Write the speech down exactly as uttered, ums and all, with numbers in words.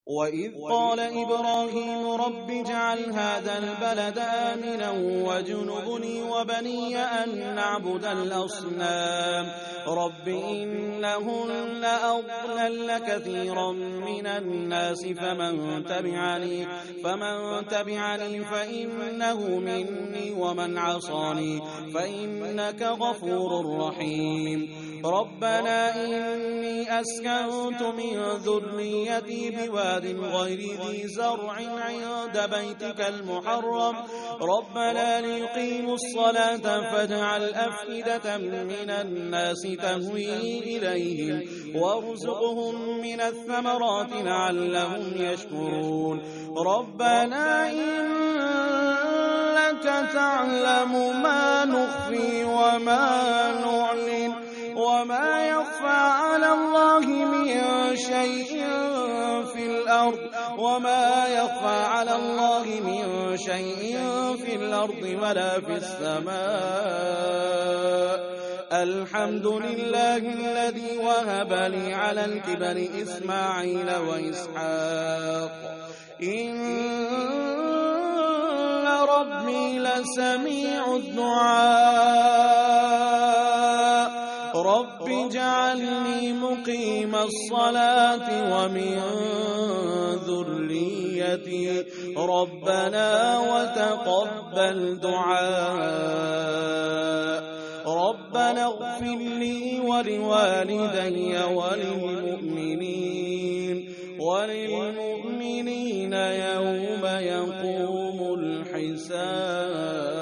وإذ قال إبراهيم رب اجعل هذا البلد آمنا واجنبني وبني أن نعبد الأصنام رب إنهن أضللن كثيرا من الناس فمن تبعني, فمن تبعني فإنه مني ومن عصاني فإنك غفور رحيم ربنا إني أسكنت من ذريتي بواد غير ذي زرع عند بيتك المحرم ربنا ليقيموا الصلاة فاجعل أفئدة من الناس تهوي إليهم وارزقهم من الثمرات لعلهم يشكرون ربنا إنك تعلم ما نخفي وما نعلن وما يخفى على الله من شيء في الأرض وما يخفى على الله من شيء في الأرض ولا في السماء الحمد لله الذي وهب لي على الكبر إسماعيل وإسحاق إن ربي لسميع الدعاء رب اجعلني مقيم الصلاة ومن ذريتي ربنا وتقبل دعاء ربنا اغفر لي ولوالدي وللمؤمنين وللمؤمنين يوم يقوم الحساب.